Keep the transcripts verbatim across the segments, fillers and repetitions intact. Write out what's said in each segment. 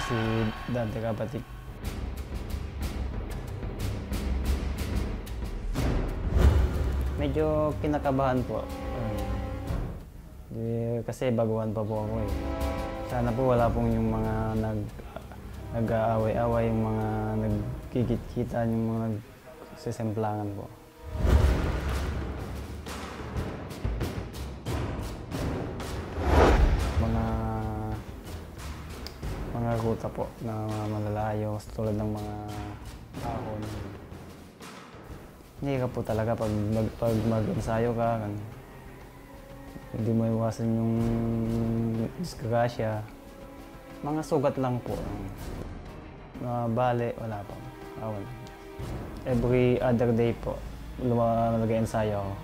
si Dante Kapatid. Medyo kinakabahan po. Um, di, kasi baguhan pa po ako eh. Sana po wala pong yung mga nag, nag-aaway-away, yung mga nagkikit-kita, yung mga nagsisemplangan po. Mga mga ruta po na malalayo, tulad ng mga ahon. Hindi ka po talaga pag, mag, pag mag-ensayo ka, kan, hindi mo iwasan yung disgrasya. Mga sugat lang po. Mga bale, wala pa. Awan. Every other day po, nag-ensayo ako.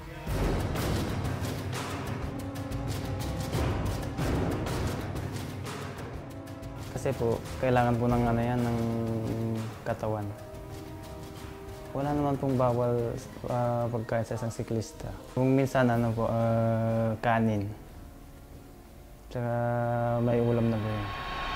Kasi po, kailangan po ng ano yan, ng katawan. Wala naman pong bawal uh, pagkain sa isang siklista. Kung minsan ano po, uh, kanin. Tsaka may ulam na po yun.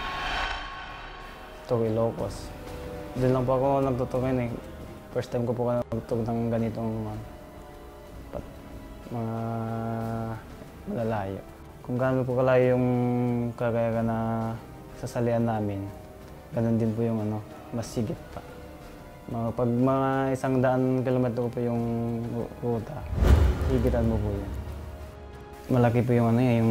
Ito, Ilocos. Doon lang po ako nagtutugin eh. First time ko po nagtutug ng ganitong pat, mga malalayo. Kung gaano po kalayo yung kagaya na sasalian namin, ganun din po yung ano, mas sigit pa. Mga, pag mga isang daan kilometro po yung ruta, higitan mo po yan. Malaki po yung ano yung,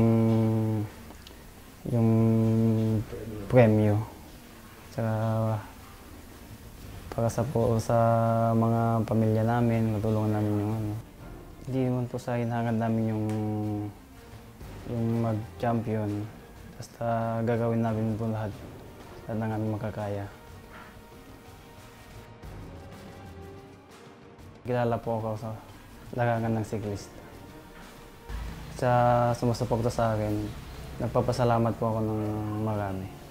yung premyo. Tsaka para sa po sa mga pamilya namin, matulungan namin yung ano. Hindi naman po sa hinahangad namin yung, yung mag-champion. Basta gagawin namin po lahat, lahat ng aming makakaya. Kilala po ako sa lagangan ng siklista. Sa sumusuporta sa akin, nagpapasalamat po ako ng marami.